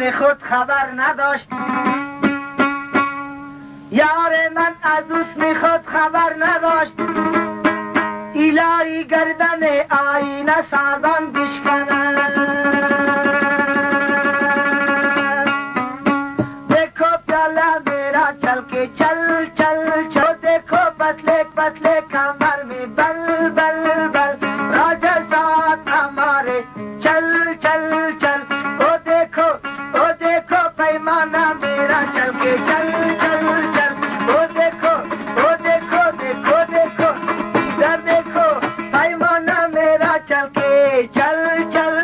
حسن خود خبر نداشت، یار من از حسن خود خبر نداشت. الهی گردن آینه سازان بشکنند، دیکھو پیالہ میرا چل کے چل چل چل، دیکھو پتلے پتلے کمر میں بل بل بل، راجہ ساتھ ہمارے چل چل چل، او دیکھو پیمانہ میرا چل کے چل چل چل، او دیکھو دیکھو دیکھو ادھر دیکھو پیمانہ میرا چل کے چل چل